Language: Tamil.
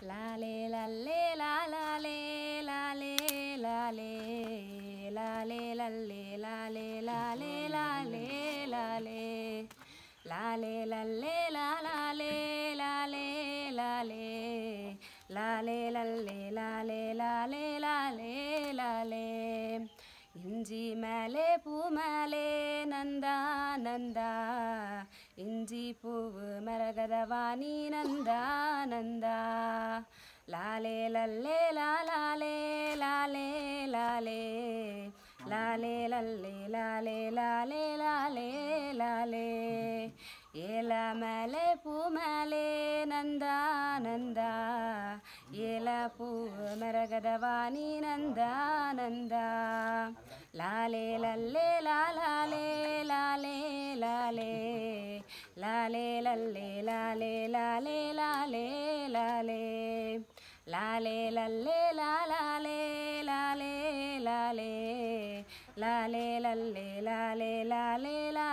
லாலே லல்லே லாலே லாலே லாலே லாலே லல்லே லாலே லாலே லாலே லாலே லாலே லல்லே லாலே லாலே லாலே லாலே லல்லே லாலே லாலே லாலே லாலே இஞ்சி மேலே பூ மேலே நந்தா நந்தா இஞ்சி பூவு மரகதவாணி நந்தா நந்தா லாலே லல்லே லாலே லாலே லாலே லாலே லல்லே லாலே லாலே லாலே லாலே ஏல மேலே பூ மேலே நந்தா நந்தா ஏல பூ மரகதவாணி நந்தா நந்தா லாலே லல்லே லாலே லாலே லாலே லாலே லல்லே லாலே லாலே லாலே லாலே லாலே லல்லே லாலே லாலே லாலே லாலே லல்லே லாலே லாலே லாலே